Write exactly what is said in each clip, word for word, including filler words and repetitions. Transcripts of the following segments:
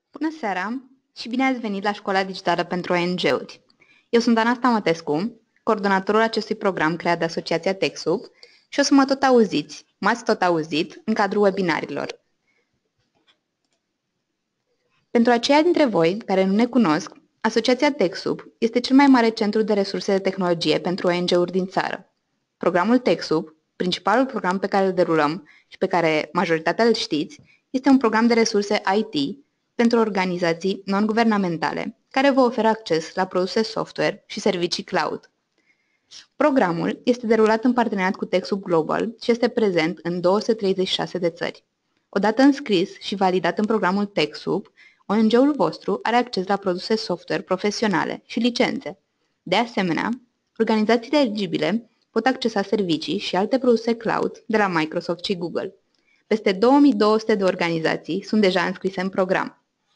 Bună seara și bine ați venit la Școala Digitală pentru O N G-uri. Eu sunt Ana Stamatescu, coordonatorul acestui program creat de Asociația TechSoup și o să mă tot auziți, m-ați tot auzit în cadrul webinarilor. Pentru aceia dintre voi care nu ne cunosc, Asociația TechSoup este cel mai mare centru de resurse de tehnologie pentru O N G-uri din țară. Programul TechSoup, principalul program pe care îl derulăm și pe care majoritatea îl știți, este un program de resurse I T pentru organizații non-guvernamentale, care vă oferă acces la produse software și servicii cloud. Programul este derulat în parteneriat cu TechSoup Global și este prezent în două sute treizeci și șase de țări. Odată înscris și validat în programul TechSoup, O N G-ul vostru are acces la produse software profesionale și licențe. De asemenea, organizațiile eligibile pot accesa servicii și alte produse cloud de la Microsoft și Google. Peste două mii două sute de organizații sunt deja înscrise în program.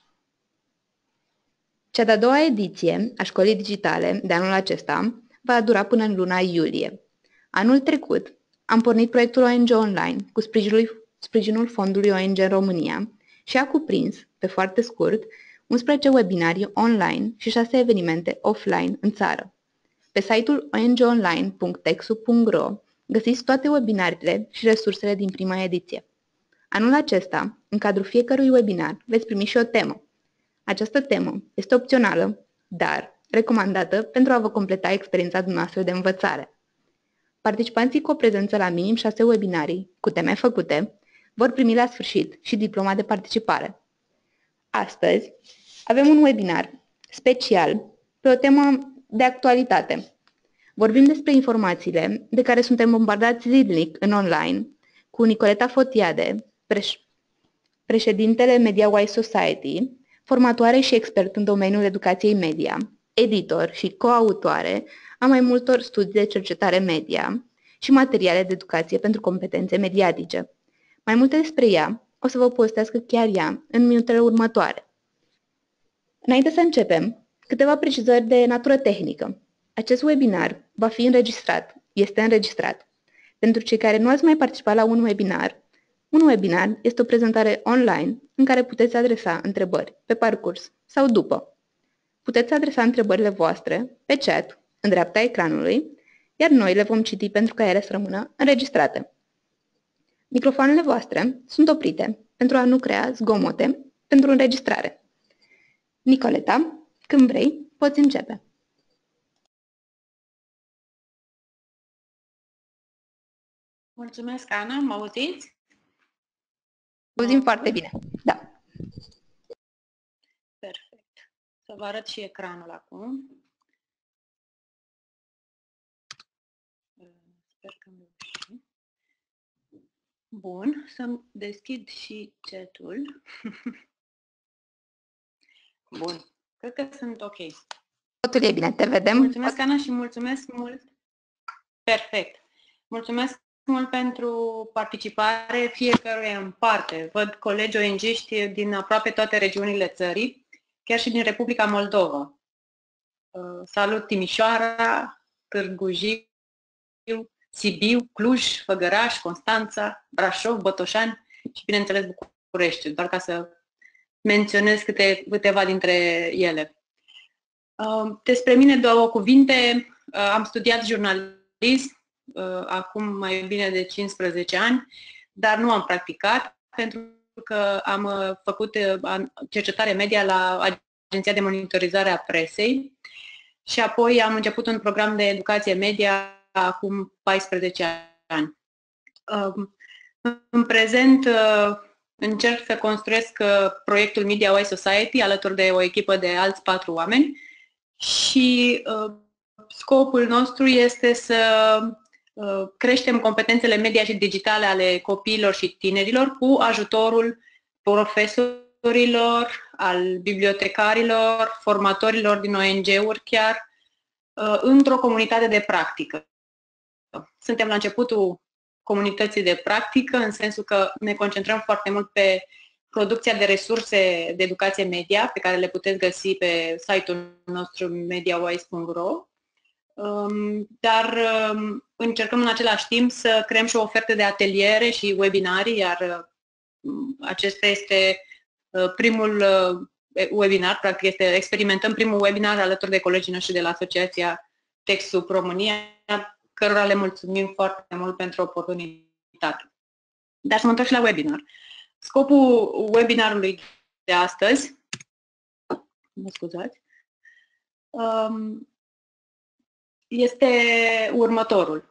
Cea de-a doua ediție a Școlii Digitale de anul acesta va dura până în luna iulie. Anul trecut am pornit proiectul O N G Online cu sprijinul, sprijinul Fondului O N G în România și a cuprins, pe foarte scurt, unsprezece webinarii online și șase evenimente offline în țară. Pe site-ul o n g online punct techsoup punct r o găsiți toate webinariile și resursele din prima ediție. Anul acesta, în cadrul fiecărui webinar, veți primi și o temă. Această temă este opțională, dar recomandată pentru a vă completa experiența dumneavoastră de învățare. Participanții cu o prezență la minim șase webinarii, cu teme făcute, vor primi la sfârșit și diploma de participare. Astăzi avem un webinar special pe o temă de actualitate. Vorbim despre informațiile de care suntem bombardați zilnic în online cu Nicoleta Fotiade, preș- președintele MediaWise Society, formatoare și expert în domeniul educației media, editor și coautoare a mai multor studii de cercetare media și materiale de educație pentru competențe mediatice. Mai multe despre ea o să vă postească chiar ea în minutele următoare. Înainte să începem, câteva precizări de natură tehnică. Acest webinar va fi înregistrat, este înregistrat. Pentru cei care nu ați mai participat la un webinar, un webinar este o prezentare online în care puteți adresa întrebări pe parcurs sau după. Puteți adresa întrebările voastre pe chat, în dreapta ecranului, iar noi le vom citi pentru ca ele să rămână înregistrate. Microfoanele voastre sunt oprite pentru a nu crea zgomote pentru înregistrare. Nicoleta, când vrei, poți începe. Mulțumesc, Ana. Mă auziți? Auzim foarte bine. Da. Perfect. Să vă arăt și ecranul acum. Sper că nu știu. Bun. Să deschid și chat-ul. Bun. Cred că sunt ok. Totul e bine. Te vedem. Mulțumesc, Ana, și mulțumesc mult. Perfect. Mulțumesc mult pentru participare fiecăruia în parte. Văd colegi O N G-ști din aproape toate regiunile țării, chiar și din Republica Moldova. Salut Timișoara, Târgu Jiu, Sibiu, Cluj, Făgăraș, Constanța, Brașov, Botoșani și, bineînțeles, București, doar ca să menționez câte, câteva dintre ele. Despre mine două cuvinte. Am studiat jurnalism acum mai bine de cincisprezece ani, dar nu am practicat pentru că am făcut cercetare media la Agenția de Monitorizare a Presei și apoi am început un program de educație media acum paisprezece ani. În prezent încerc să construiesc proiectul MediaWise Society alături de o echipă de alți patru oameni și scopul nostru este să creștem competențele media și digitale ale copiilor și tinerilor cu ajutorul profesorilor, al bibliotecarilor, formatorilor din O N G-uri chiar, într-o comunitate de practică. Suntem la începutul comunității de practică, în sensul că ne concentrăm foarte mult pe producția de resurse de educație media, pe care le puteți găsi pe site-ul nostru mediawise punct r o, dar încercăm în același timp să creăm și o ofertă de ateliere și webinarii, iar acesta este primul webinar, practic este, experimentăm primul webinar alături de colegii noștri de la Asociația TechSoup România, cărora le mulțumim foarte mult pentru oportunitate. Dar să mă întorc și la webinar. Scopul webinarului de astăzi, mă scuzați, este următorul.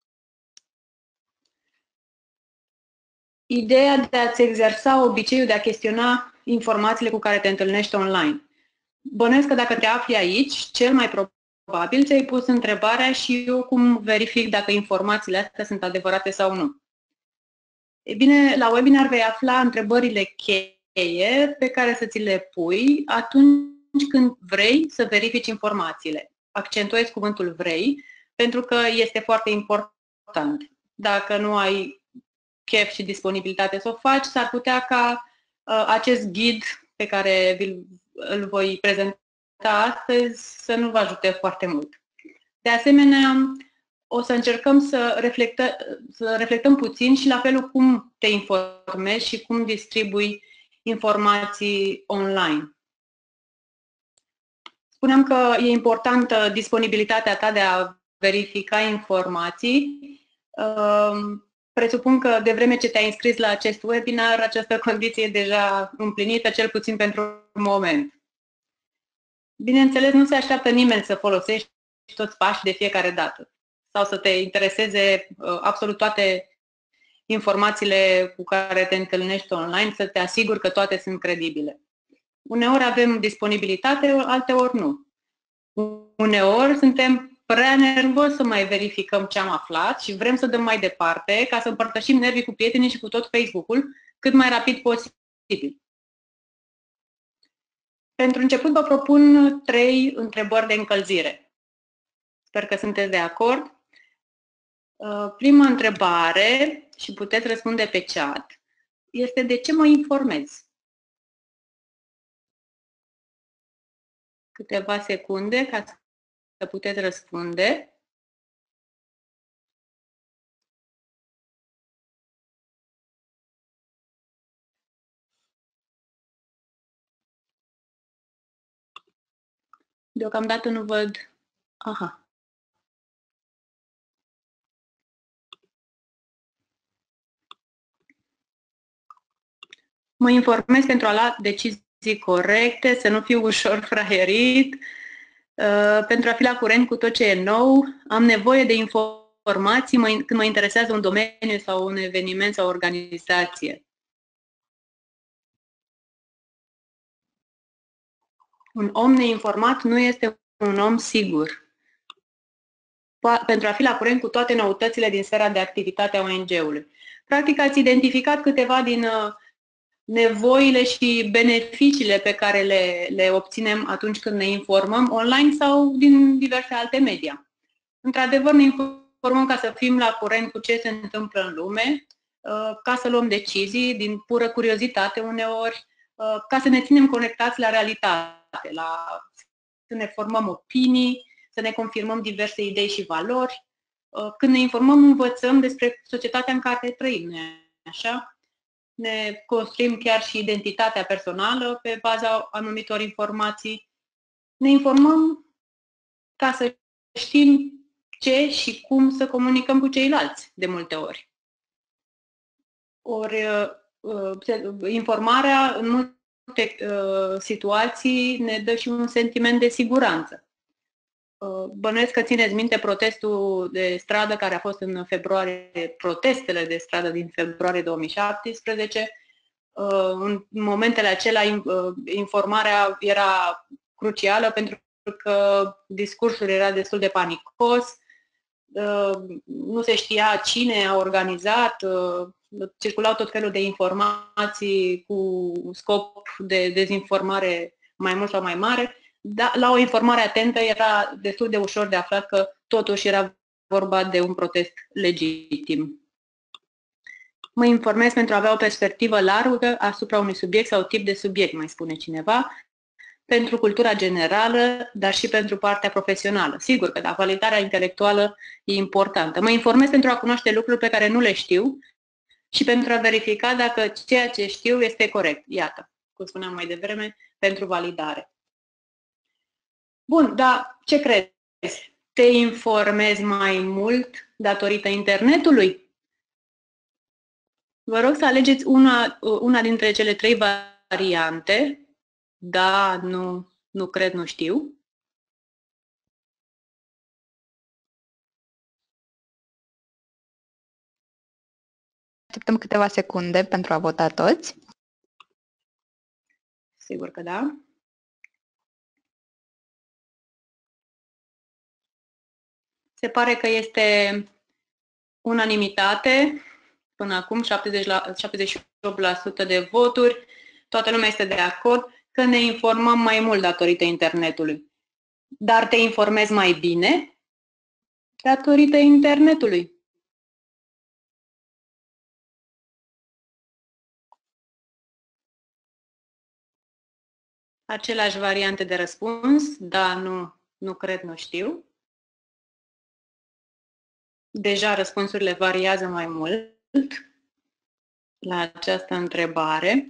Ideea de a-ți exersa obiceiul de a chestiona informațiile cu care te întâlnești online. Bănuiesc că dacă te afli aici, cel mai probabil ți-ai pus întrebarea și eu cum verific dacă informațiile astea sunt adevărate sau nu. E bine, la webinar vei afla întrebările cheie pe care să ți le pui atunci când vrei să verifici informațiile. Accentuez cuvântul vrei, pentru că este foarte important. Dacă nu ai chef și disponibilitate să o faci, s-ar putea ca uh, acest ghid pe care îl voi prezenta astăzi să nu vă ajute foarte mult. De asemenea, o să încercăm să, reflectă, să reflectăm puțin și la felul cum te informezi și cum distribui informații online. Spuneam că e importantă disponibilitatea ta de a verifica informații. Presupun că de vreme ce te-ai înscris la acest webinar, această condiție e deja împlinită, cel puțin pentru moment. Bineînțeles, nu se așteaptă nimeni să folosești toți pașii de fiecare dată sau să te intereseze uh, absolut toate informațiile cu care te întâlnești online, să te asiguri că toate sunt credibile. Uneori avem disponibilitate, alteori nu. Uneori suntem prea nervoși să mai verificăm ce am aflat și vrem să dăm mai departe ca să împărtășim nervii cu prietenii și cu tot Facebook-ul cât mai rapid posibil. Pentru început vă propun trei întrebări de încălzire. Sper că sunteți de acord. Prima întrebare, și puteți răspunde pe chat, este de ce mă informez? Câteva secunde ca să puteți răspunde. Deocamdată nu văd. Aha. Mă informez pentru a lua decizii corecte, să nu fiu ușor fraierit, uh, pentru a fi la curent cu tot ce e nou. Am nevoie de informații mă, când mă interesează un domeniu sau un eveniment sau o organizație. Un om neinformat nu este un om sigur. Pentru a fi la curent cu toate noutățile din sfera de activitate a O N G-ului. Practic ați identificat câteva din uh, nevoile și beneficiile pe care le, le obținem atunci când ne informăm online sau din diverse alte media. Într-adevăr, ne informăm ca să fim la curent cu ce se întâmplă în lume, ca să luăm decizii din pură curiozitate uneori, ca să ne ținem conectați la realitate, la, să ne formăm opinii, să ne confirmăm diverse idei și valori. Când ne informăm, învățăm despre societatea în care trăim, așa? Ne construim chiar și identitatea personală pe baza anumitor informații. Ne informăm ca să știm ce și cum să comunicăm cu ceilalți de multe ori. Ori informarea în multe situații ne dă și un sentiment de siguranță. Bănuiesc că țineți minte protestul de stradă care a fost în februarie, protestele de stradă din februarie două mii șaptesprezece. În momentele acelea informarea era crucială pentru că discursul era destul de panicos, nu se știa cine a organizat, circulau tot felul de informații cu scop de dezinformare mai mult sau mai mare. Da, la o informare atentă era destul de ușor de aflat că totuși era vorba de un protest legitim. Mă informez pentru a avea o perspectivă largă asupra unui subiect sau tip de subiect, mai spune cineva, pentru cultura generală, dar și pentru partea profesională. Sigur că validarea intelectuală e importantă. Mă informez pentru a cunoaște lucruri pe care nu le știu și pentru a verifica dacă ceea ce știu este corect. Iată, cum spuneam mai devreme, pentru validare. Bun, dar ce crezi? Te informezi mai mult datorită internetului? Vă rog să alegeți una, una dintre cele trei variante. Da, nu, nu cred, nu știu. Așteptăm câteva secunde pentru a vota toți. Sigur că da. Se pare că este unanimitate. Până acum, șaptezeci și opt la sută de voturi. Toată lumea este de acord că ne informăm mai mult datorită internetului. Dar te informezi mai bine datorită internetului. Aceleași variante de răspuns, da, nu, nu cred, nu știu. Deja răspunsurile variază mai mult la această întrebare.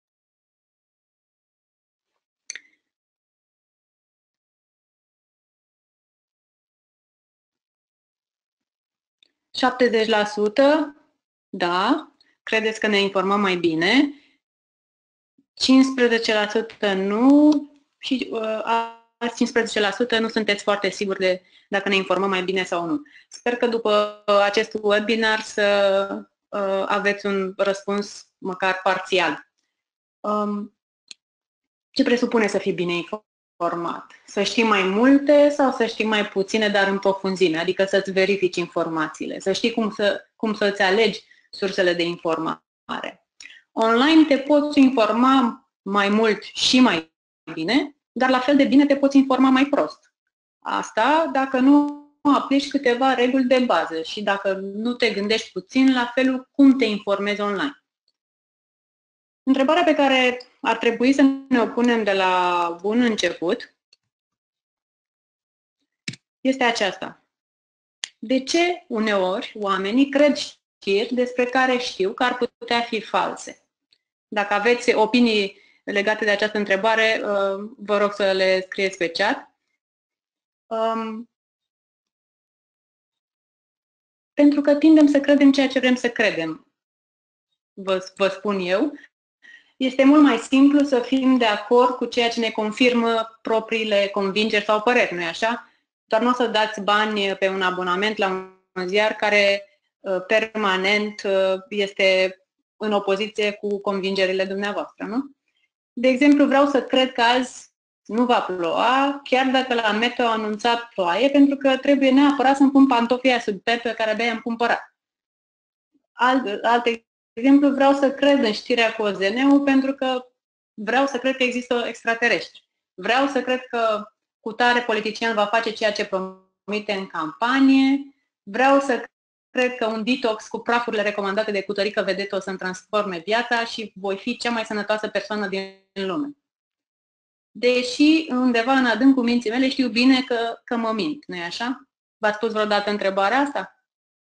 șaptezeci la sută, da, credeți că ne informăm mai bine. cincisprezece la sută nu și uh, alți cincisprezece la sută nu sunteți foarte siguri de dacă ne informăm mai bine sau nu. Sper că după acest webinar să uh, aveți un răspuns măcar parțial. Um, ce presupune să fii bine informat? Să știi mai multe sau să știi mai puține, dar în profunzime, adică să-ți verifici informațiile, să știi cum, să, cum să-ți alegi sursele de informare. Online te poți informa mai mult și mai bine, dar la fel de bine te poți informa mai prost. Asta dacă nu aplici câteva reguli de bază și dacă nu te gândești puțin la felul cum te informezi online. Întrebarea pe care ar trebui să ne o punem de la bun început este aceasta. De ce uneori oamenii cred știri despre care știu că ar putea fi false? Dacă aveți opinii legate de această întrebare, vă rog să le scrieți pe chat. Pentru că tindem să credem ceea ce vrem să credem, vă, vă spun eu. Este mult mai simplu să fim de acord cu ceea ce ne confirmă propriile convingeri sau păreri, nu-i așa? Doar nu o să dați bani pe un abonament la un ziar care permanent este în opoziție cu convingerile dumneavoastră, nu? De exemplu, vreau să cred că azi nu va ploua, chiar dacă la meteo a anunțat ploaie, pentru că trebuie neapărat să-mi pun pantofii aia sub pe care abia i-am cumpărat. Alt, alt exemplu, vreau să cred în știrea cu O Z N-ul pentru că vreau să cred că există extraterestri. Vreau să cred că cutare politician va face ceea ce promite în campanie. Vreau să cred că un detox cu prafurile recomandate de Cutărică Vedetă o să-mi transforme viața și voi fi cea mai sănătoasă persoană din lume. Deși undeva în adâncul minții mele știu bine că, că mă mint, nu-i așa? V-ați pus vreodată întrebarea asta?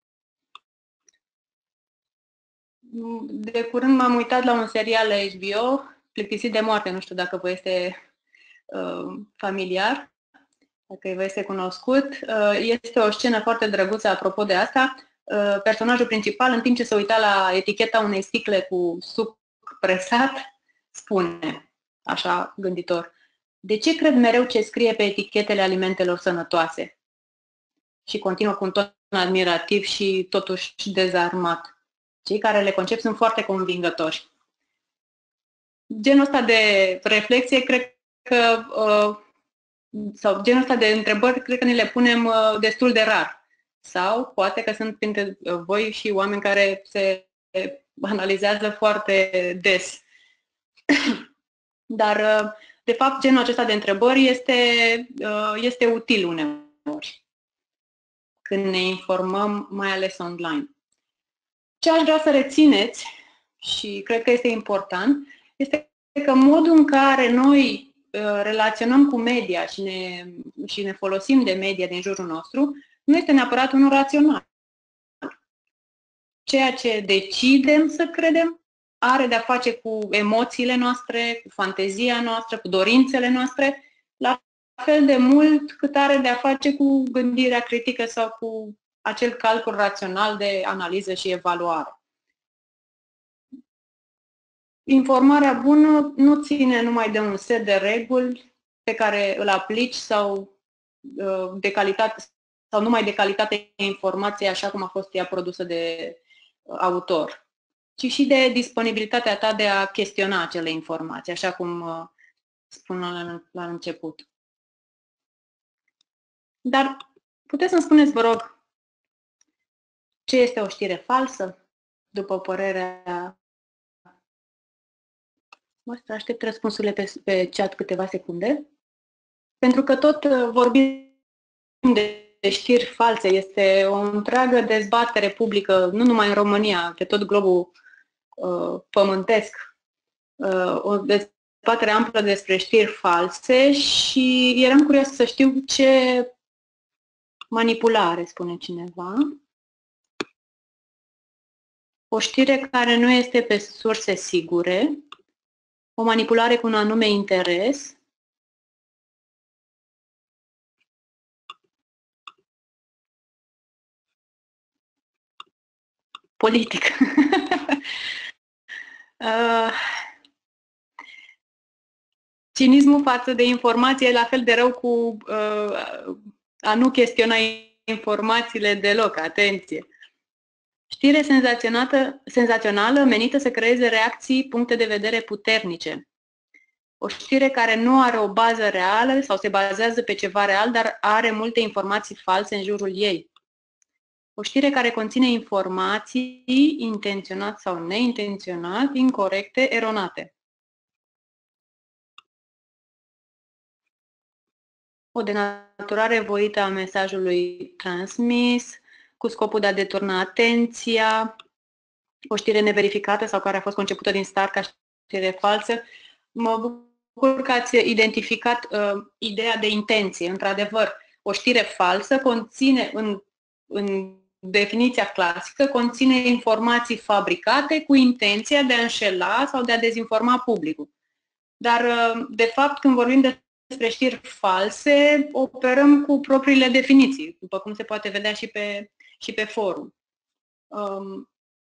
De curând m-am uitat la un serial la H B O, Plictisit de moarte, nu știu dacă vă este uh, familiar, dacă vă este cunoscut. Uh, este o scenă foarte drăguță apropo de asta. Uh, personajul principal, în timp ce se uita la eticheta unei sticle cu suc presat, spune, așa gânditor, de ce cred mereu ce scrie pe etichetele alimentelor sănătoase? Și continuă cu un ton admirativ și totuși dezarmat. Cei care le concep sunt foarte convingători. Genul ăsta de reflexie, cred că, sau genul ăsta de întrebări, cred că ne le punem destul de rar. Sau poate că sunt printre voi și oameni care se analizează foarte des. Dar, de fapt, genul acesta de întrebări este, este util uneori când ne informăm, mai ales online. Ce aș vrea să rețineți, și cred că este important, este că modul în care noi uh, relaționăm cu media și ne, și ne folosim de media din jurul nostru, nu este neapărat unul rațional. Ceea ce decidem să credem, are de-a face cu emoțiile noastre, cu fantezia noastră, cu dorințele noastre, la fel de mult cât are de-a face cu gândirea critică sau cu acel calcul rațional de analiză și evaluare. Informarea bună nu ține numai de un set de reguli pe care îl aplici sau de calitate sau numai de calitatea informației așa cum a fost ea produsă de autor, ci și de disponibilitatea ta de a chestiona acele informații, așa cum spuneam la început. Dar puteți să-mi spuneți, vă rog, ce este o știre falsă, după părerea... Mă aștept răspunsurile pe, pe chat câteva secunde, pentru că tot vorbim de știri false. Este o întreagă dezbatere publică, nu numai în România, pe tot globul uh, pământesc, uh, o dezbatere amplă despre știri false și eram curioasă să știu ce manipulare, spune cineva. O știre care nu este pe surse sigure, o manipulare cu un anume interes, politic. uh, cinismul față de informație e la fel de rău cu uh, a nu chestiona informațiile deloc, atenție. Știre senzațională menită să creeze reacții, puncte de vedere puternice. O știre care nu are o bază reală sau se bazează pe ceva real, dar are multe informații false în jurul ei. O știre care conține informații intenționat sau neintenționat, incorecte, eronate. O denaturare voită a mesajului transmis, cu scopul de a deturna atenția, o știre neverificată sau care a fost concepută din start ca știre falsă. Mă bucur că ați identificat uh, ideea de intenție. Într-adevăr, o știre falsă conține, în, în definiția clasică, conține informații fabricate cu intenția de a înșela sau de a dezinforma publicul. Dar, uh, de fapt, când vorbim despre știri false, operăm cu propriile definiții, după cum se poate vedea și pe, și pe forum. Um,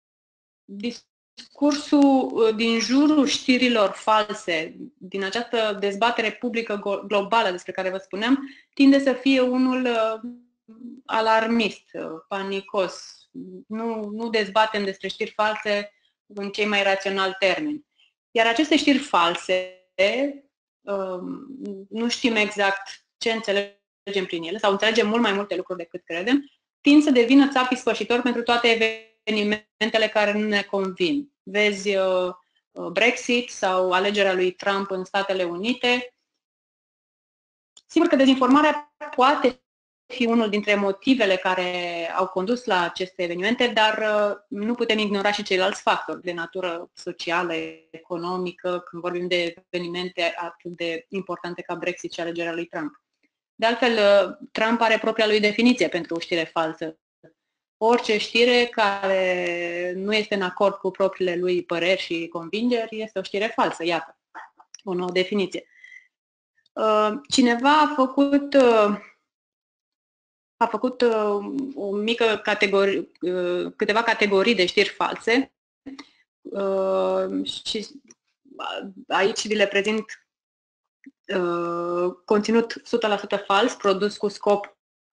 discursul din jurul știrilor false, din această dezbatere publică globală despre care vă spuneam, tinde să fie unul uh, alarmist, uh, panicos. Nu, nu dezbatem despre știri false în cei mai raționali termeni. Iar aceste știri false, uh, nu știm exact ce înțelegem prin ele, sau înțelegem mult mai multe lucruri decât credem, tind să devină țapi spășitori pentru toate evenimentele care nu ne convin. Vezi uh, Brexit sau alegerea lui Trump în Statele Unite. Sigur că dezinformarea poate fi unul dintre motivele care au condus la aceste evenimente, dar uh, nu putem ignora și ceilalți factori de natură socială, economică, când vorbim de evenimente atât de importante ca Brexit și alegerea lui Trump. De altfel, uh, Trump are propria lui definiție pentru o știre falsă. Orice știre care nu este în acord cu propriile lui păreri și convingeri este o știre falsă. Iată, o nouă definiție. Cineva a făcut, a făcut o mică categorie, câteva categorii de știri false și aici vi le prezint conținut o sută la sută fals, produs cu scop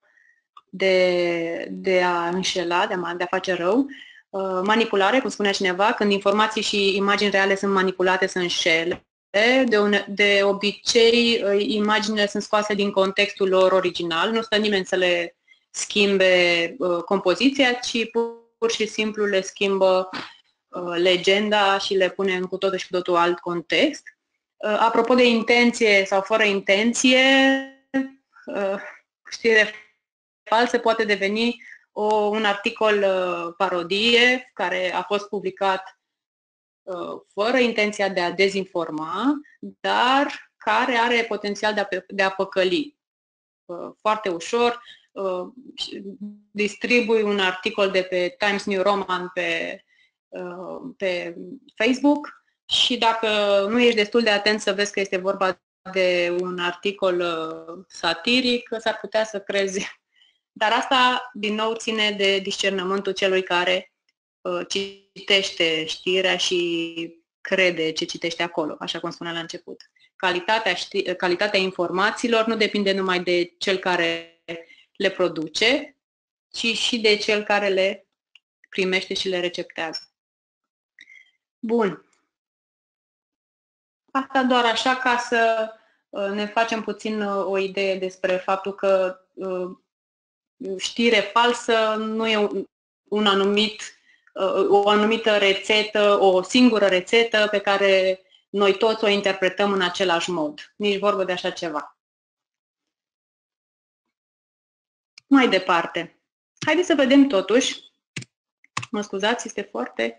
De, de a înșela, de a, de a face rău, manipulare, cum spunea cineva, când informații și imagini reale sunt manipulate să înșele. De, un, de obicei, imaginile sunt scoase din contextul lor original, nu stă nimeni să le schimbe uh, compoziția, ci pur și simplu le schimbă uh, legenda și le pune în cu totul și cu totul alt context. Uh, apropo de intenție sau fără intenție, uh, știre falsă poate deveni o, un articol uh, parodie care a fost publicat uh, fără intenția de a dezinforma, dar care are potențial de a, de a păcăli. Uh, foarte ușor uh, distribui un articol de pe Times New Roman pe pe Facebook și dacă nu ești destul de atent să vezi că este vorba de un articol satiric, s-ar putea să crezi. Dar asta, din nou, ține de discernământul celui care citește știrea și crede ce citește acolo, așa cum spuneam la început. Calitatea, ști- calitatea informațiilor nu depinde numai de cel care le produce, ci și de cel care le primește și le receptează. Bun. Asta doar așa ca să ne facem puțin o idee despre faptul că știre falsă nu e un anumit, o anumită rețetă, o singură rețetă pe care noi toți o interpretăm în același mod. Nici vorbă de așa ceva. Mai departe. Haideți să vedem totuși, mă scuzați, este foarte...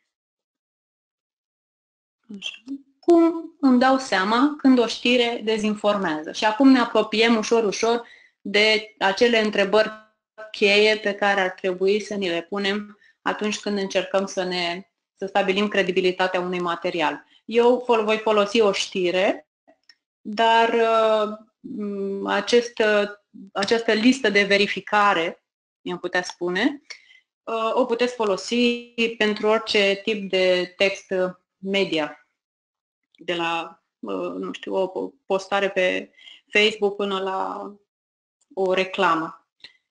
Așa. Cum îmi dau seama când o știre dezinformează. Și acum ne apropiem ușor, ușor de acele întrebări cheie pe care ar trebui să ni le punem atunci când încercăm să ne să stabilim credibilitatea unui material. Eu voi folosi o știre, dar acest, această listă de verificare, i-am putea spune, o puteți folosi pentru orice tip de text media. De la, nu știu, o postare pe Facebook până la o reclamă.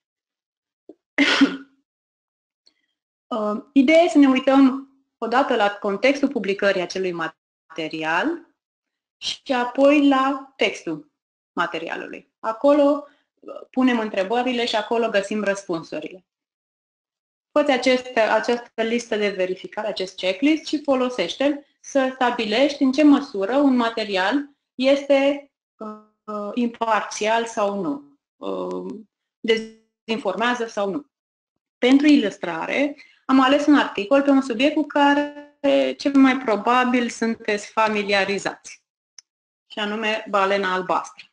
Ideea e să ne uităm odată la contextul publicării acelui material și apoi la textul materialului. Acolo punem întrebările și acolo găsim răspunsurile. Fă-ți aceste, această listă de verificare, acest checklist și folosește-l să stabilești în ce măsură un material este uh, imparțial sau nu, uh, dezinformează sau nu. Pentru ilustrare, am ales un articol pe un subiect cu care cel mai probabil sunteți familiarizați, și anume balena albastră.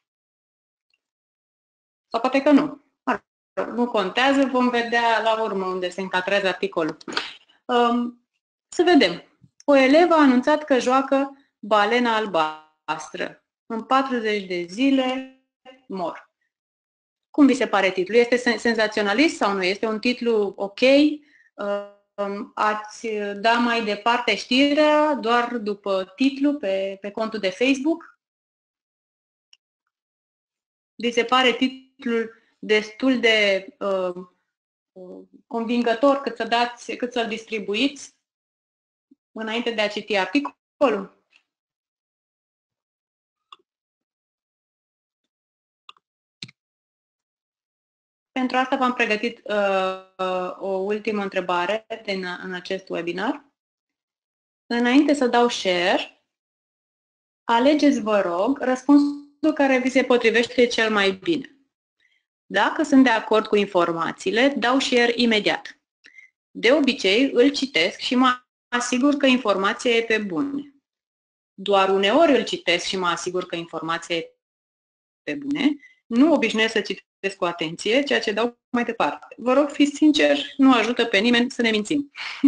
Sau poate că nu. Nu contează, vom vedea la urmă unde se încadrează articolul. Um, să vedem. O elevă a anunțat că joacă balena albastră. În patruzeci de zile mor. Cum vi se pare titlul? Este senzaționalist sau nu? Este un titlu ok? Um, ați da mai departe știrea doar după titlu pe, pe contul de Facebook? Vi se pare titlul destul de uh, convingător cât să dați, cât să-l distribuiți înainte de a citi articolul? Pentru asta v-am pregătit uh, o ultimă întrebare din, în acest webinar. Înainte să dau share, alegeți, vă rog, răspunsul care vi se potrivește cel mai bine. Dacă sunt de acord cu informațiile, dau share imediat. De obicei, îl citesc și mă asigur că informația e pe bune. Doar uneori îl citesc și mă asigur că informația e pe bune. Nu obișnuiesc să citesc cu atenție, ceea ce dau mai departe. Vă rog, fiți sinceri, nu ajută pe nimeni să ne mințim.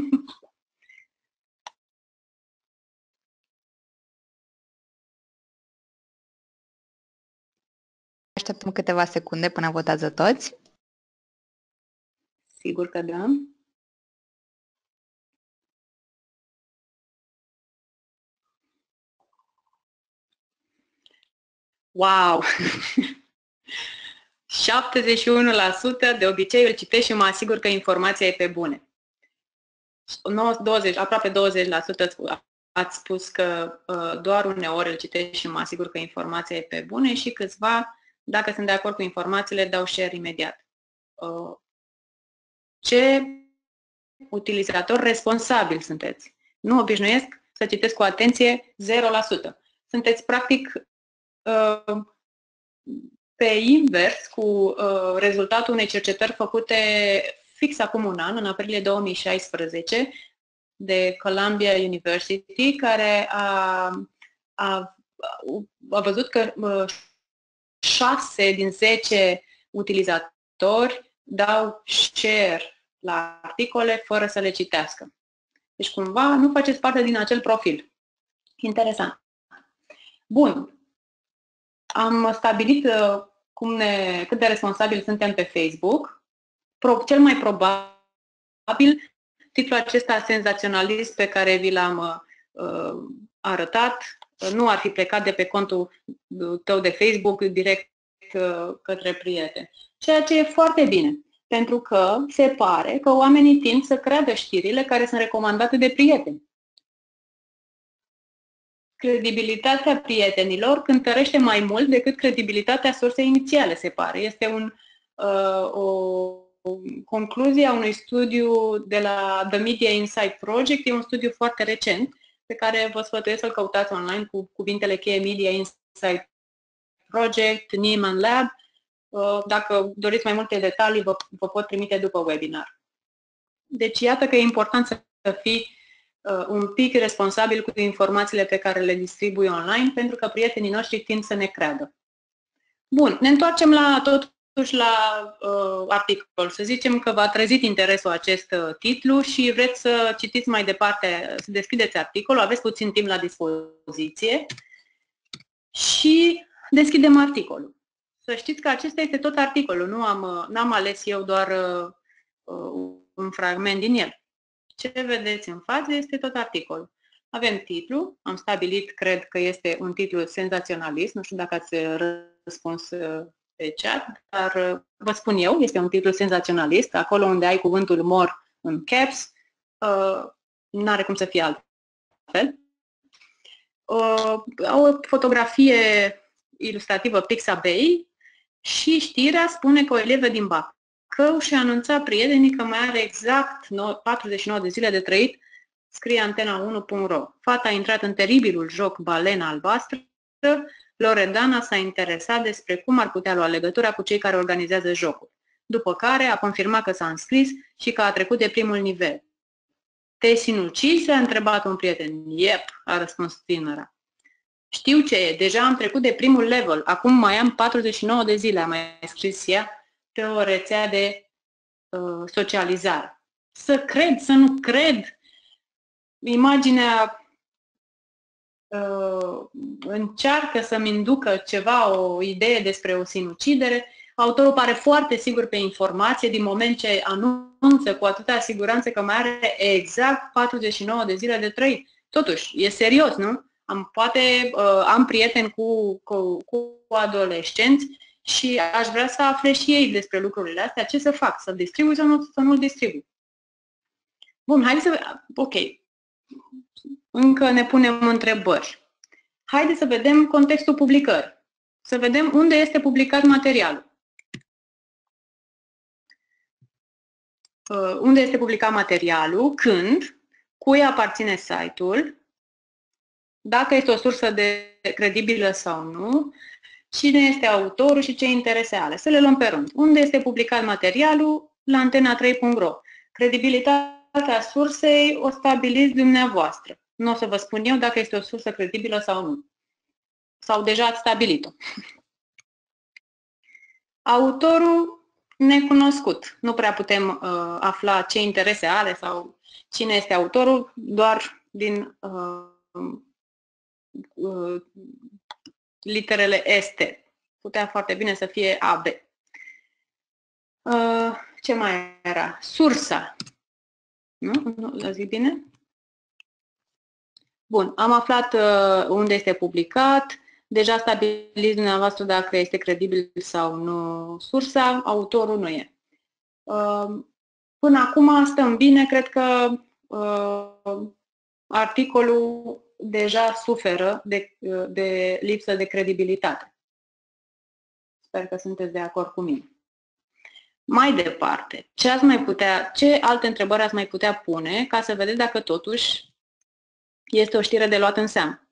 Așteptăm câteva secunde până votează toți. Sigur că da. Wow! șaptezeci și unu la sută de obicei îl citesc și mă asigur că informația e pe bune. douăzeci, aproape douăzeci la sută ați spus că uh, doar uneori îl citesc și mă asigur că informația e pe bune și câțiva, dacă sunt de acord cu informațiile, dau share imediat. Uh, ce utilizator responsabil sunteți? Nu obișnuiesc să citesc cu atenție zero la sută. Sunteți practic uh, pe invers cu uh, rezultatul unei cercetări făcute fix acum un an, în aprilie două mii șaisprezece, de Columbia University, care a, a, a văzut că uh, șase din zece utilizatori dau share la articole fără să le citească. Deci cumva nu faceți parte din acel profil. Interesant. Bun. Am stabilit uh, cum ne, cât de responsabili suntem pe Facebook. Pro, cel mai probabil, titlul acesta senzaționalist pe care vi l-am uh, arătat uh, nu ar fi plecat de pe contul tău de Facebook direct uh, către prieteni. Ceea ce e foarte bine, pentru că se pare că oamenii tind să creadă știrile care sunt recomandate de prieteni. Credibilitatea prietenilor cântărește mai mult decât credibilitatea sursei inițiale, se pare. Este un, uh, o concluzie a unui studiu de la The Media Insight Project. E un studiu foarte recent pe care vă sfătuiesc să-l căutați online cu cuvintele cheie Media Insight Project, Nieman Lab. Uh, dacă doriți mai multe detalii, vă, vă pot trimite după webinar. Deci iată că e important să fii Uh, un pic responsabil cu informațiile pe care le distribui online, pentru că prietenii noștri tind să ne creadă. Bun, ne întoarcem la, totuși la uh, articol. Să zicem că v-a trezit interesul acest uh, titlu și vreți să citiți mai departe, să deschideți articolul, aveți puțin timp la dispoziție și deschidem articolul. Să știți că acesta este tot articolul, nu am, n-am ales eu doar uh, un fragment din el. Ce vedeți în față este tot articolul. Avem titlu, am stabilit, cred că este un titlu senzaționalist, nu știu dacă ați răspuns pe chat, dar vă spun eu, este un titlu senzaționalist, acolo unde ai cuvântul more în caps, uh, n-are cum să fie altfel. Uh, o fotografie ilustrativă Pixabay și știrea spune că o elevă din Bacău Bacău și anunța prietenii că mai are exact patruzeci și nouă de zile de trăit, scrie antena unu punct ro. Fata a intrat în teribilul joc Balena Albastră, Loredana s-a interesat despre cum ar putea lua legătura cu cei care organizează jocul, după care a confirmat că s-a înscris și că a trecut de primul nivel. Te-ai sinucis? A întrebat un prieten. Yep, a răspuns tânăra. Știu ce e, deja am trecut de primul level, acum mai am patruzeci și nouă de zile, a mai scris ea pe o rețea de uh, socializare. Să cred, să nu cred, imaginea uh, încearcă să-mi inducă ceva, o idee despre o sinucidere. Autorul pare foarte sigur pe informație din moment ce anunță cu atâta siguranță că mai are exact patruzeci și nouă de zile de trăit. Totuși, e serios, nu? Am, poate uh, am prieteni cu, cu, cu adolescenți și aș vrea să afle și ei despre lucrurile astea. Ce să fac? Să-l distribui sau nu, să nu-l distribui? Bun, hai să... Ok. Încă ne punem întrebări. Haideți să vedem contextul publicării. Să vedem unde este publicat materialul. Uh, unde este publicat materialul, când, cui aparține site-ul, dacă este o sursă de credibilă sau nu, cine este autorul și ce interese are. Să le luăm pe rând. Unde este publicat materialul? La antena trei punct ro. Credibilitatea sursei o stabiliți dumneavoastră. Nu o să vă spun eu dacă este o sursă credibilă sau nu. Sau deja ați stabilit-o. Autorul necunoscut. Nu prea putem uh, afla ce interese are sau cine este autorul, doar din uh, uh, literele S T. Putea foarte bine să fie A B. Uh, ce mai era? Sursa. Nu? Nu zic bine? Bun, am aflat uh, unde este publicat. Deja stabiliți dumneavoastră dacă este credibil sau nu sursa. Autorul nu e. Uh, până acum stăm bine. Cred că uh, articolul deja suferă de, de lipsă de credibilitate. Sper că sunteți de acord cu mine. Mai departe, ce, ați mai putea, ce alte întrebări ați mai putea pune ca să vedeți dacă totuși este o știre de luat în seamă?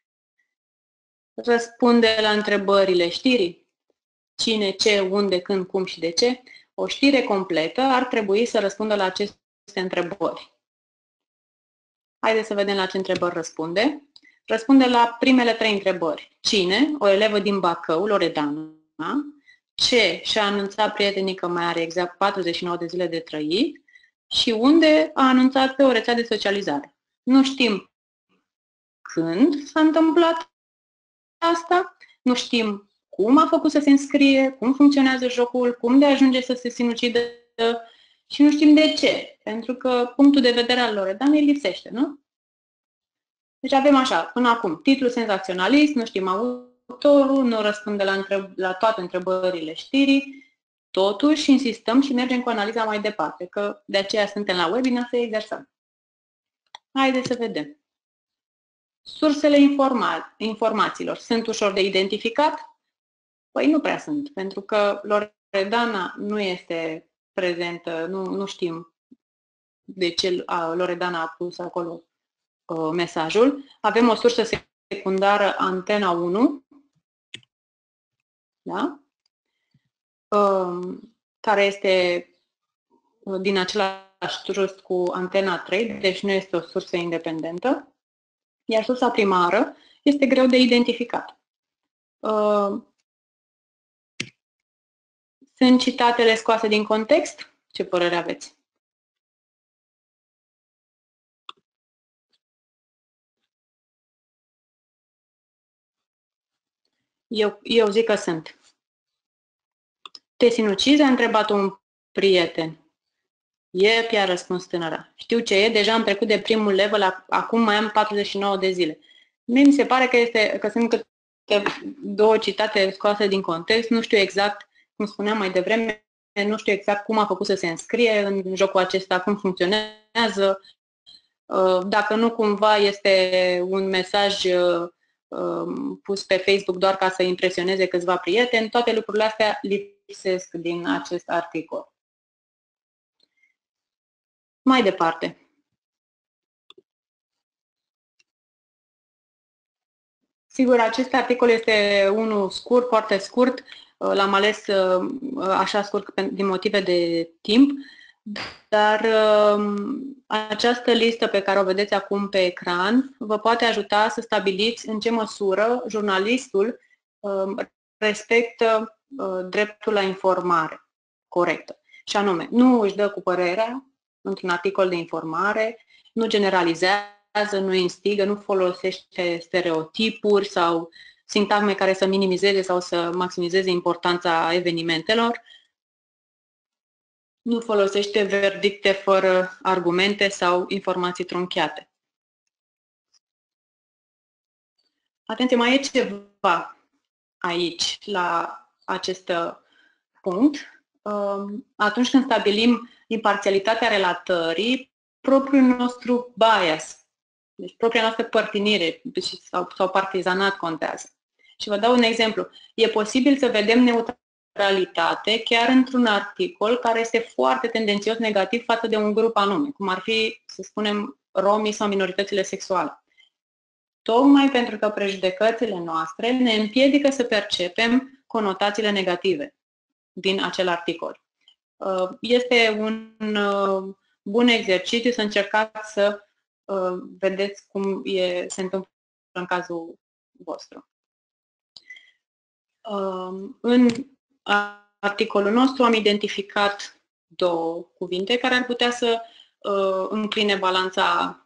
Răspunde la întrebările știrii. Cine, ce, unde, când, cum și de ce. O știre completă ar trebui să răspundă la aceste întrebări. Haideți să vedem la ce întrebări răspunde. Răspunde la primele trei întrebări. Cine? O elevă din Bacău, Loredana. Ce? Și-a anunțat prietenii că mai are exact patruzeci și nouă de zile de trăit. și unde a anunțat pe o rețea de socializare. Nu știm când s-a întâmplat asta, nu știm cum a făcut să se înscrie, cum funcționează jocul, cum de ajunge să se sinucidă și nu știm de ce, pentru că punctul de vedere al Loredanei lipsește, nu? Deci avem așa, până acum, titlul senzaționalist, nu știm autorul, nu răspunde la, întreb- la toate întrebările știrii, totuși insistăm și mergem cu analiza mai departe, că de aceea suntem la webinar să exersăm. Haideți să vedem. Sursele informa- informațiilor sunt ușor de identificat? Păi nu prea sunt, pentru că Loredana nu este prezentă, nu, nu știm de ce Loredana a pus acolo uh, mesajul. Avem o sursă secundară, Antena unu, da? uh, care este din același trust cu Antena trei, deci nu este o sursă independentă. Iar sursa primară este greu de identificat. Uh, sunt citatele scoase din context? Ce părere aveți? Eu, eu zic că sunt. Te sinucizi? A întrebat un prieten. Yep, i-a răspuns tânăra. Știu ce e, deja am trecut de primul level, acum mai am patruzeci și nouă de zile. Mie mi se pare că, este, că sunt câte două citate scoase din context, nu știu exact, cum spuneam mai devreme, nu știu exact cum a făcut să se înscrie în jocul acesta, cum funcționează, dacă nu cumva este un mesaj pus pe Facebook doar ca să impresioneze câțiva prieteni, toate lucrurile astea lipsesc din acest articol. Mai departe. Sigur, acest articol este unul scurt, foarte scurt. L-am ales așa scurt din motive de timp, dar această listă pe care o vedeți acum pe ecran vă poate ajuta să stabiliți în ce măsură jurnalistul respectă dreptul la informare corectă. Și anume, nu își dă cu părerea într-un articol de informare, nu generalizează, nu instigă, nu folosește stereotipuri sau sintagme care să minimizeze sau să maximizeze importanța evenimentelor, nu folosește verdicte fără argumente sau informații trunchiate. Atenție, mai e ceva aici, la acest punct. Atunci când stabilim imparțialitatea relatării, propriul nostru bias, deci propria noastră părtinire sau, sau partizanat contează. Și vă dau un exemplu. E posibil să vedem neutralitate chiar într-un articol care este foarte tendențios negativ față de un grup anume, cum ar fi, să spunem, romii sau minoritățile sexuale. Tocmai pentru că prejudecățile noastre ne împiedică să percepem conotațiile negative din acel articol. Este un bun exercițiu să încercați să vedeți cum e, se întâmplă în cazul vostru. În articolul nostru am identificat două cuvinte care ar putea să încline balanța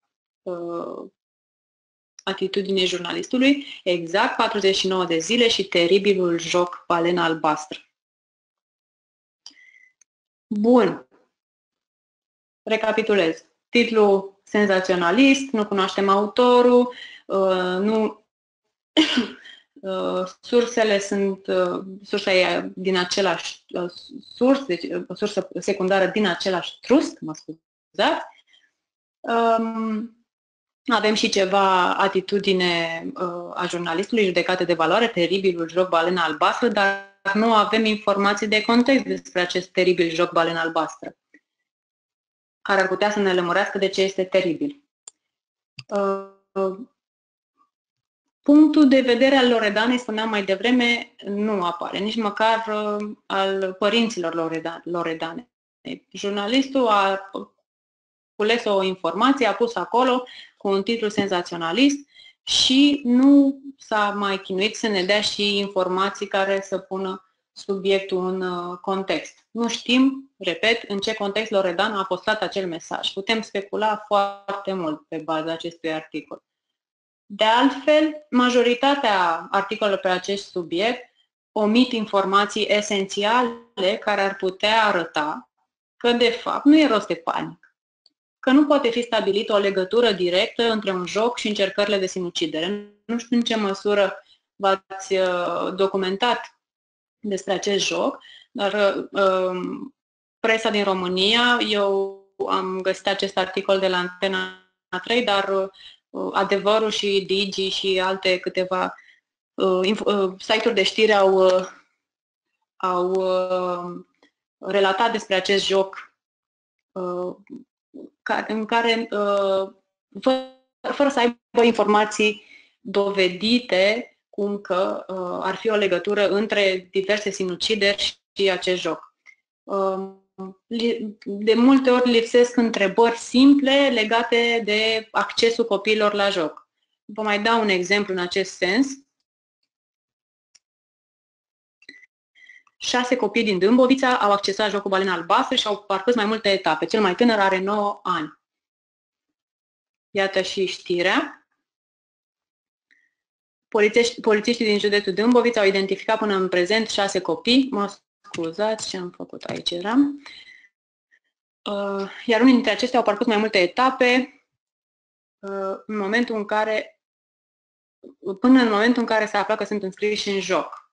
atitudinii jurnalistului, exact patruzeci și nouă de zile și teribilul joc Balena Albastră. Bun. Recapitulez. Titlul senzaționalist, nu cunoaștem autorul, nu, sursele sunt, sursa e din același surs, deci o sursă secundară din același trust, mă scuzați. Avem și ceva atitudine a jurnalistului, judecată de valoare, teribilul joc Balena Albastră, dar nu avem informații de context despre acest teribil joc Balena Albastră, care ar putea să ne lămurească de ce este teribil. Punctul de vedere al Loredanei, spuneam mai devreme, nu apare, nici măcar al părinților Loredane. Jurnalistul a cules o informație, a pus acolo cu un titlu senzaționalist și nu s-a mai chinuit să ne dea și informații care să pună subiectul în context. Nu știm, repet, în ce context Loredan a postat acel mesaj. Putem specula foarte mult pe baza acestui articol. De altfel, majoritatea articolelor pe acest subiect omit informații esențiale care ar putea arăta că, de fapt, nu e rost de panică, că nu poate fi stabilită o legătură directă între un joc și încercările de sinucidere. Nu știu în ce măsură v-ați documentat despre acest joc, dar uh, presa din România, eu am găsit acest articol de la Antena trei, dar uh, Adevărul și Digi și alte câteva uh, uh, site-uri de știri au, uh, au uh, relatat despre acest joc uh, în care, uh, fără, fără să aibă informații dovedite, cum că uh, ar fi o legătură între diverse sinucideri și acest joc. Uh, de multe ori lipsesc întrebări simple legate de accesul copiilor la joc. Vă mai dau un exemplu în acest sens. Șase copii din Dâmbovița au accesat jocul Balena Albastră și au parcurs mai multe etape. Cel mai tânăr are nouă ani. Iată și știrea. Polițiști, polițiștii din județul Dâmbovița au identificat până în prezent șase copii. Mă scuzați ce am făcut aici eram. Iar unii dintre acestea au parcurs mai multe etape în momentul în care, până în momentul în care se află că sunt înscriși în joc.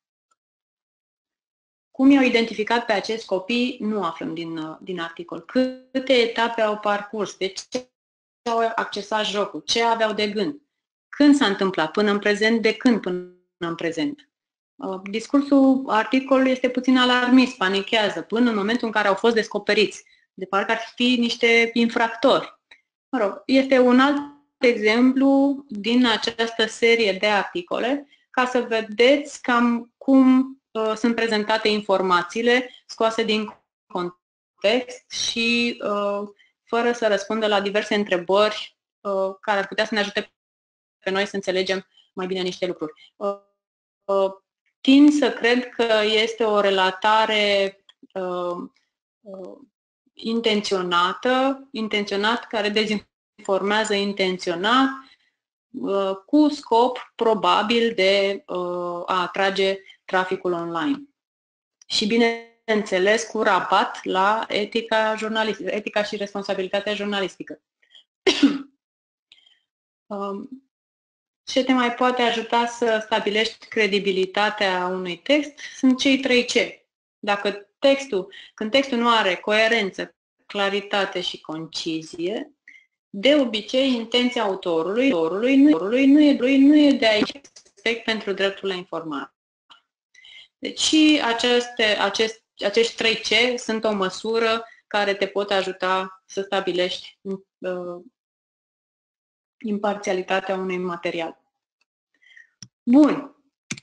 Cum i-au identificat pe acești copii, nu aflăm din, din articol. Câte etape au parcurs, de ce au accesat jocul, ce aveau de gând, când s-a întâmplat, până în prezent, de când până în prezent. Discursul articolului este puțin alarmist, panichează, până în momentul în care au fost descoperiți, de parcă ar fi niște infractori. Mă rog, este un alt exemplu din această serie de articole, ca să vedeți cam cum uh, sunt prezentate informațiile scoase din context și uh, fără să răspundă la diverse întrebări uh, care ar putea să ne ajute pe noi să înțelegem mai bine niște lucruri. Uh, uh, tind să cred că este o relatare uh, uh, intenționată, intenționat, care dezinformează intenționat, uh, cu scop probabil de uh, a atrage traficul online. Și bineînțeles cu rabat la etica jurnalistică, etica și responsabilitatea jurnalistică. um, Ce te mai poate ajuta să stabilești credibilitatea unui text sunt cei trei C. Dacă textul, când textul nu are coerență, claritate și concizie, de obicei intenția autorului, autorului, nu, autorului nu, e, lui nu e de aici respect pentru dreptul la informare. Deci aceste, acest, acești trei C sunt o măsură care te pot ajuta să stabilești uh, imparțialitatea unui material. Bun.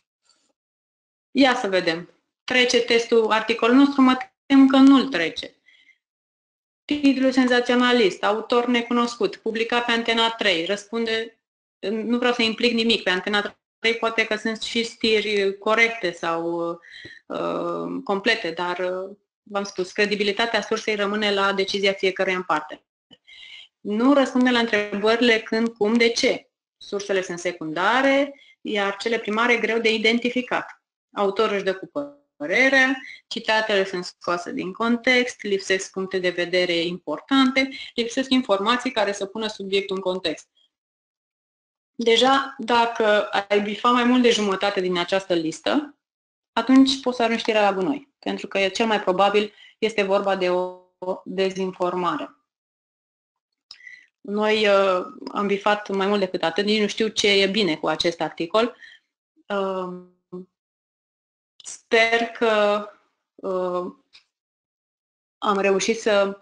Ia să vedem. Trece testul articolul nostru, mă tem că nu-l trece. Titlu senzaționalist, autor necunoscut, publicat pe Antena trei, răspunde, nu vreau să implic nimic, pe Antena trei poate că sunt și știri corecte sau uh, complete, dar uh, v-am spus, credibilitatea sursei rămâne la decizia fiecăruia în parte. Nu răspunde la întrebările când, cum, de ce. Sursele sunt secundare, iar cele primare greu de identificat. Autorul își dă cu părerea, citatele sunt scoase din context, lipsesc puncte de vedere importante, lipsesc informații care să pună subiectul în context. Deja, dacă ai bifat mai mult de jumătate din această listă, atunci poți să arunci știrea la gunoi, pentru că cel mai probabil este vorba de o dezinformare. Noi uh, am bifat mai mult decât atât, nici nu știu ce e bine cu acest articol. Uh, sper că uh, am reușit să...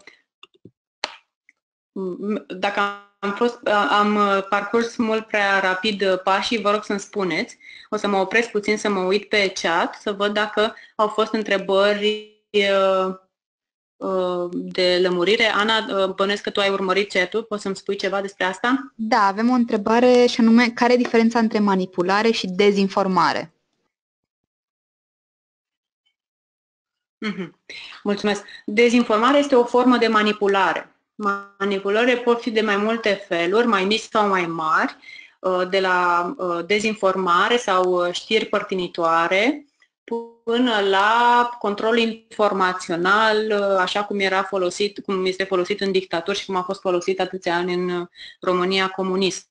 Dacă am, fost, am parcurs mult prea rapid pașii, vă rog să-mi spuneți. O să mă opresc puțin să mă uit pe chat, să văd dacă au fost întrebări uh, de lămurire. Ana, bănuiesc că tu ai urmărit chat-ul, poți să-mi spui ceva despre asta? Da, avem o întrebare și anume, care e diferența între manipulare și dezinformare? Mm-hmm. Mulțumesc. Dezinformarea este o formă de manipulare. Manipulările pot fi de mai multe feluri, mai mici sau mai mari, de la dezinformare sau știri părtinitoare, până la control informațional, așa cum era folosit, cum este folosit în dictaturi și cum a fost folosit atâția ani în România comunistă.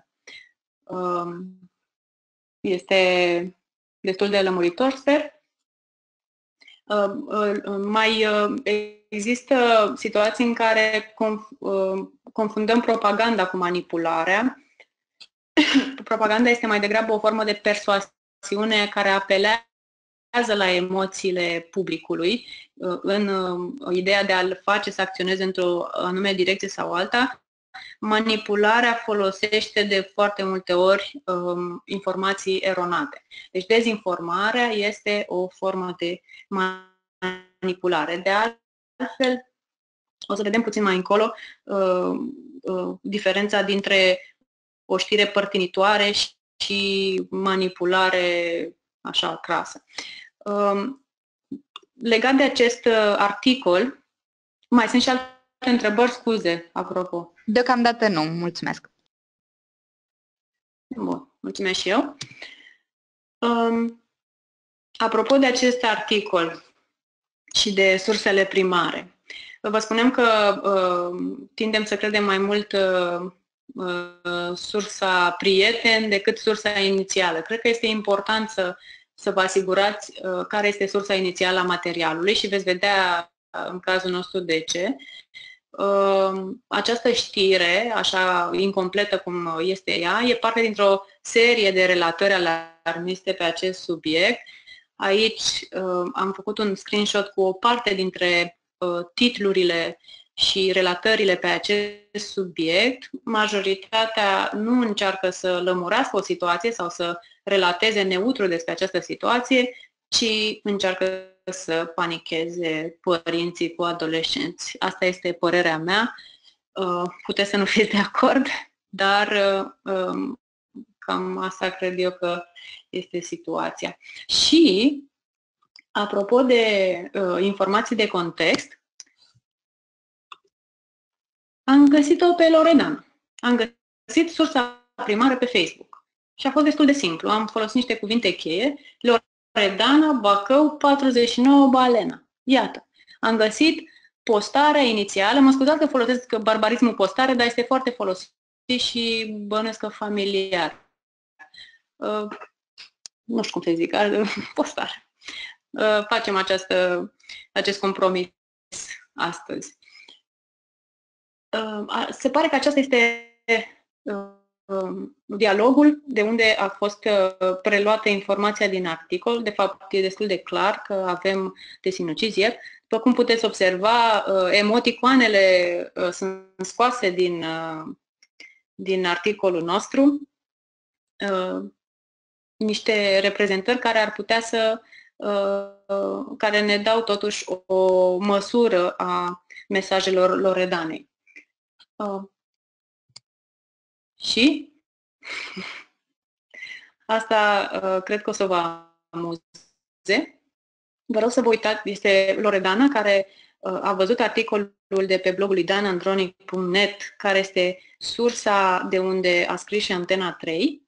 Este destul de lămuritor, sper. Mai există situații în care confundăm propaganda cu manipularea. Propaganda este mai degrabă o formă de persoasiune care apelează la emoțiile publicului în ideea de a-l face să acționeze într-o anume direcție sau alta. Manipularea folosește de foarte multe ori um, informații eronate. Deci dezinformarea este o formă de manipulare. De altfel, o să vedem puțin mai încolo uh, uh, diferența dintre o știre părtinitoare și, și manipulare așa crasă. Um, legat de acest uh, articol, mai sunt și alte întrebări, scuze, apropo. Deocamdată nu, mulțumesc. Bun, mulțumesc și eu. Um, apropo de acest articol și de sursele primare, vă spunem că uh, tindem să credem mai mult uh, uh, sursa prieten decât sursa inițială. Cred că este important să, să vă asigurați uh, care este sursa inițială a materialului și veți vedea uh, în cazul nostru de ce. Această știre, așa incompletă cum este ea, e parte dintr-o serie de relatări alarmiste pe acest subiect. Aici am făcut un screenshot cu o parte dintre titlurile și relatările pe acest subiect. Majoritatea nu încearcă să lămurească o situație sau să relateze neutru despre această situație, ci încearcă să panicheze părinții cu adolescenți. Asta este părerea mea. Puteți să nu fiți de acord, dar cam asta cred eu că este situația. Și, apropo de informații de context, am găsit-o pe Loredana. Am găsit sursa primară pe Facebook. Și a fost destul de simplu. Am folosit niște cuvinte cheie. Loredana, Bacău, patruzeci și nouă, Balena. Iată. Am găsit postarea inițială. Mă scuzați că folosesc barbarismul postare, dar este foarte folosit și bănuiesc că familiar. Uh, nu știu cum să zic, postare. Uh, facem această, acest compromis astăzi. Uh, se pare că aceasta este uh, dialogul de unde a fost uh, preluată informația din articol. De fapt, e destul de clar că avem desinucizie. După cum puteți observa, uh, emoticoanele uh, sunt scoase din, uh, din articolul nostru. Uh, niște reprezentări care ar putea să uh, care ne dau totuși o, o măsură a mesajelor Loredanei. Uh, și asta uh, cred că o să vă amuze. Vă rog să vă uitați, este Loredana care uh, a văzut articolul de pe blogul lui dan andronic punct net, care este sursa de unde a scris și Antena trei.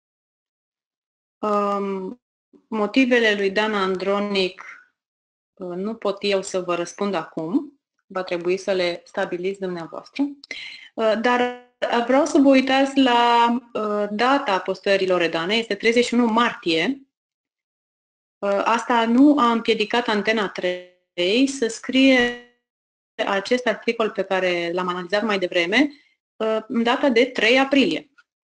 Um, motivele lui Dan Andronic uh, nu pot eu să vă răspund acum, va trebui să le stabiliți dumneavoastră, uh, dar vreau să vă uitați la uh, data postării Loredane, este treizeci și unu martie. Uh, asta nu a împiedicat Antena trei să scrie acest articol pe care l-am analizat mai devreme, uh, în data de trei aprilie.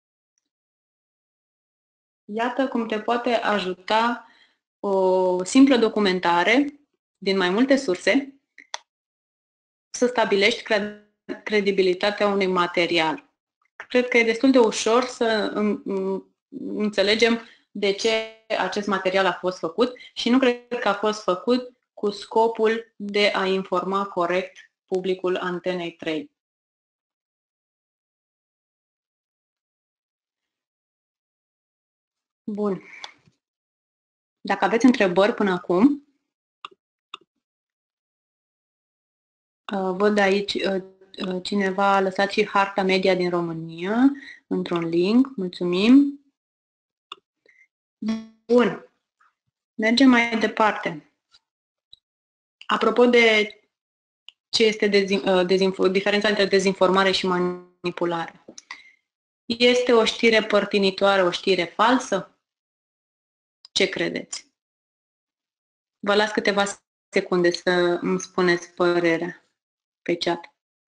Iată cum te poate ajuta o simplă documentare din mai multe surse să stabilești credibilitatea unui material. Cred că e destul de ușor să înțelegem de ce acest material a fost făcut și nu cred că a fost făcut cu scopul de a informa corect publicul Antenei trei. Bun. Dacă aveți întrebări până acum, Văd aici cineva a lăsat și harta media din România într-un link. Mulțumim. Bun. Mergem mai departe. Apropo de ce este diferența între dezinformare și manipulare. Este o știre părtinitoare, o știre falsă? Ce credeți? Vă las câteva secunde să îmi spuneți părerea pe chat.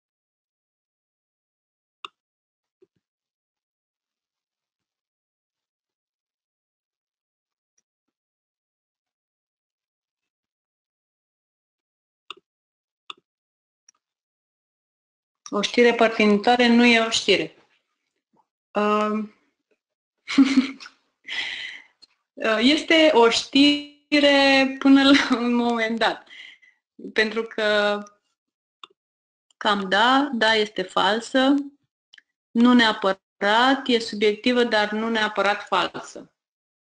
O știre părtinitoare nu e o știre. Este o știre până la un moment dat. Pentru că cam da, da, este falsă, nu neapărat, e subiectivă, dar nu neapărat falsă.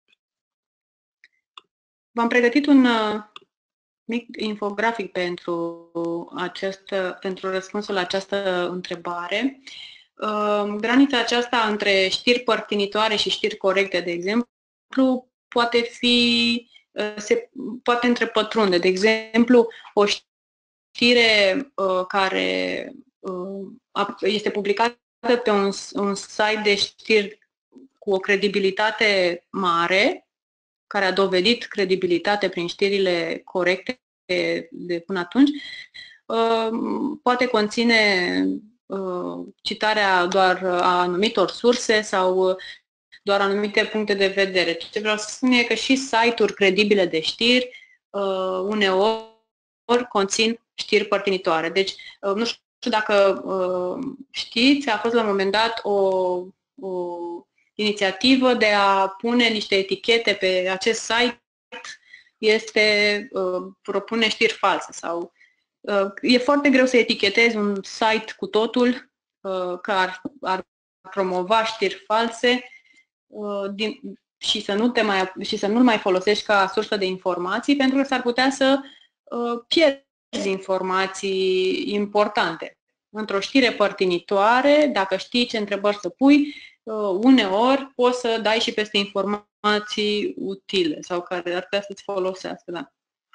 V-am pregătit un uh, mic infografic pentru, această, pentru răspunsul la această întrebare. Uh, granița aceasta între știri părtinitoare și știri corecte, de exemplu, poate fi, uh, se poate întrepătrunde. De exemplu, o știre uh, care uh, este publicată pe un, un site de știri cu o credibilitate mare, care a dovedit credibilitate prin știrile corecte de până atunci, poate conține citarea doar a anumitor surse sau doar anumite puncte de vedere. Ce vreau să spun e că și site-uri credibile de știri uneori conțin știri părtinitoare. Deci, nu știu dacă știți, a fost la un moment dat o, o inițiativă de a pune niște etichete pe acest site, este uh, propune știri false sau uh, e foarte greu să etichetezi un site cu totul uh, că ar, ar promova știri false uh, din, și să nu te mai și să nu-l mai folosești ca sursă de informații, pentru că s-ar putea să uh, pierzi informații importante. Într-o știre părtinitoare, dacă știi ce întrebări să pui, uneori poți să dai și peste informații utile sau care ar putea să-ți folosească. Da.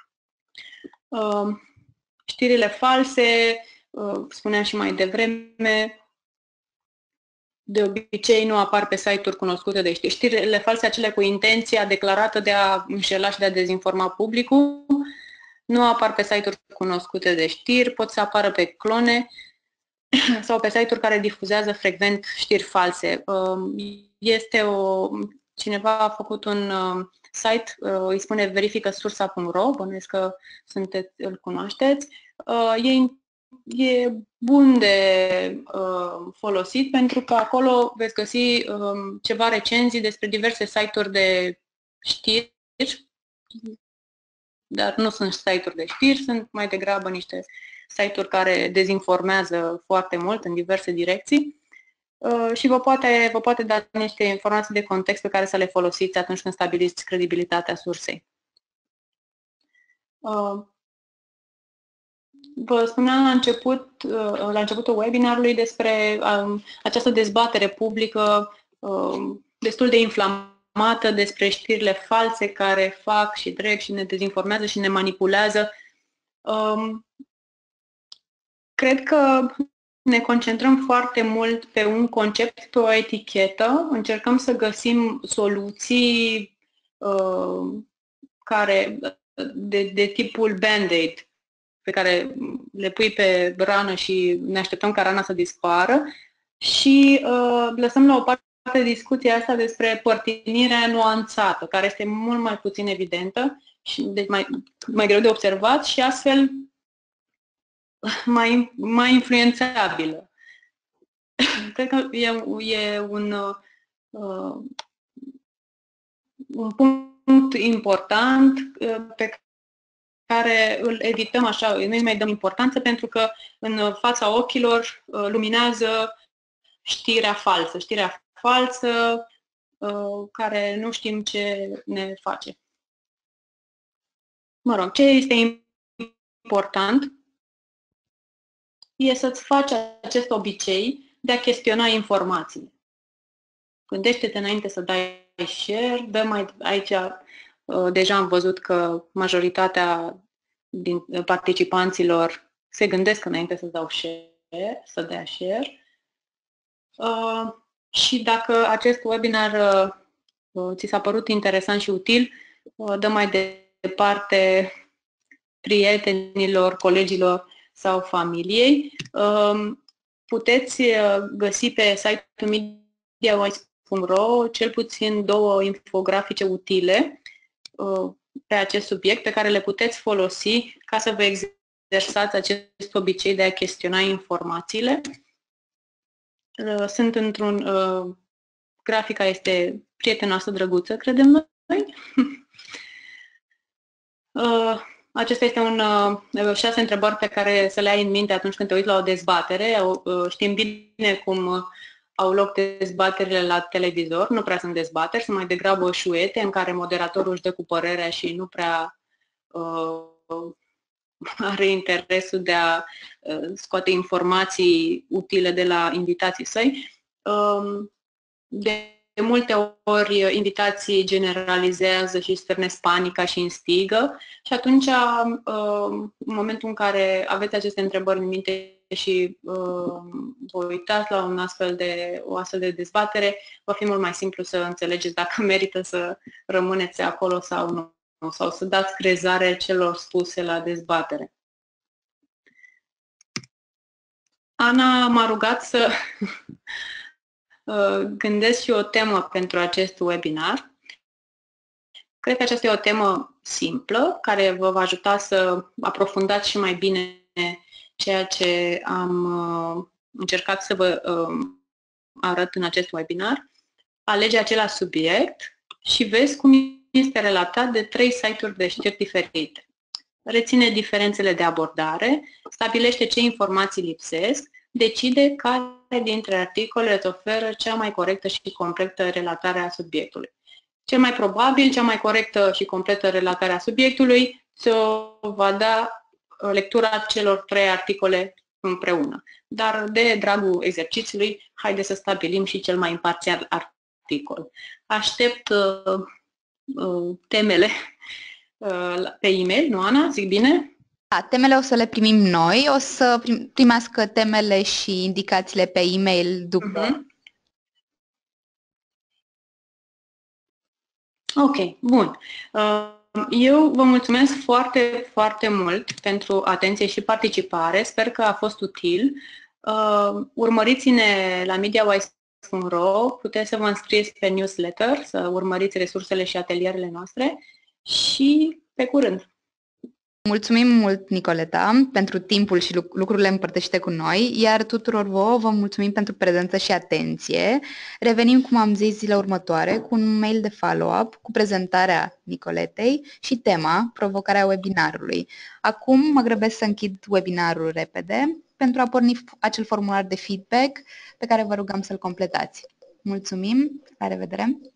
Știrile false, spuneam și mai devreme, de obicei nu apar pe site-uri cunoscute de știri. Știrile false, acele cu intenția declarată de a înșela și de a dezinforma publicul, nu apar pe site-uri cunoscute de știri, pot să apară pe clone sau pe site-uri care difuzează frecvent știri false. Este o... Cineva a făcut un site, îi spune verifică sursa punct ro, bănuiesc că sunteți, îl cunoașteți. E, e bun de folosit pentru că acolo veți găsi ceva recenzii despre diverse site-uri de știri, dar nu sunt site-uri de știri, sunt mai degrabă niște site-uri care dezinformează foarte mult în diverse direcții uh, și vă poate, vă poate da niște informații de context pe care să le folosiți atunci când stabiliți credibilitatea sursei. Uh, vă spuneam la început, uh, la începutul webinarului despre um, această dezbatere publică uh, destul de inflamată despre știrile false care fac și trec și ne dezinformează și ne manipulează. Um, Cred că ne concentrăm foarte mult pe un concept, pe o etichetă, încercăm să găsim soluții uh, care, de, de tipul Band-Aid, pe care le pui pe rană și ne așteptăm ca rana să dispară și uh, lăsăm la o parte discuția asta despre părtinirea nuanțată, care este mult mai puțin evidentă și deci mai, mai greu de observat și astfel mai, mai influențabilă. Cred că e, e un, uh, un punct important uh, pe care îl evităm așa, nu mai dăm importanță pentru că în fața ochilor uh, luminează știrea falsă, știrea falsă uh, care nu știm ce ne face. Mă rog, ce este important e să-ți faci acest obicei de a chestiona informațiile. Gândește-te înainte să dai share, dă mai aici, deja am văzut că majoritatea din participanților se gândesc înainte să dau share, să dea share. Uh, și dacă acest webinar uh, ți s-a părut interesant și util, uh, dă mai departe prietenilor, colegilor sau familiei. Uh, puteți găsi pe site-ul MediaWise punct ro cel puțin două infografice utile uh, pe acest subiect pe care le puteți folosi ca să vă exersați acest obicei de a chestiona informațiile. Uh, sunt într-un... Uh, grafica este prietenoasă, drăguță, credem noi. uh, acesta este un uh, șase întrebări pe care să le ai în minte atunci când te uiți la o dezbatere. Uh, știm bine cum uh, au loc dezbaterile la televizor, nu prea sunt dezbateri, sunt mai degrabă șuete în care moderatorul își dă cu părerea și nu prea uh, are interesul de a uh, scoate informații utile de la invitații săi. Uh, de De multe ori invitații generalizează și stârnesc panica și instigă și atunci, în momentul în care aveți aceste întrebări în minte și vă uitați la un astfel de, o astfel de dezbatere, va fi mult mai simplu să înțelegeți dacă merită să rămâneți acolo sau nu, sau să dați crezare celor spuse la dezbatere. Ana m-a rugat să gândesc și o temă pentru acest webinar. Cred că aceasta e o temă simplă, care vă va ajuta să aprofundați și mai bine ceea ce am încercat să vă arăt în acest webinar. Alege același subiect și vezi cum este relatat de trei site-uri de știri diferite. Reține diferențele de abordare, stabilește ce informații lipsesc, decide care dintre articole îți oferă cea mai corectă și completă relatare a subiectului. Cel mai probabil, cea mai corectă și completă relatare a subiectului ți-o va da lectura celor trei articole împreună. Dar de dragul exercițiului, haide să stabilim și cel mai imparțial articol. Aștept uh, uh, temele uh, pe e-mail, nu, Ana? Zic bine? Da, temele o să le primim noi, o să primească temele și indicațiile pe e-mail după. Uh-huh. Ok, bun. Eu vă mulțumesc foarte, foarte mult pentru atenție și participare. Sper că a fost util. Urmăriți-ne la MediaWise punct ro, puteți să vă înscrieți pe newsletter, să urmăriți resursele și atelierele noastre și pe curând! Mulțumim mult, Nicoleta, pentru timpul și lucrurile împărtășite cu noi, iar tuturor vouă vă mulțumim pentru prezență și atenție. Revenim, cum am zis, zilele următoare cu un mail de follow-up cu prezentarea Nicoletei și tema, provocarea webinarului. Acum mă grăbesc să închid webinarul repede pentru a porni acel formular de feedback pe care vă rugăm să-l completați. Mulțumim, la revedere!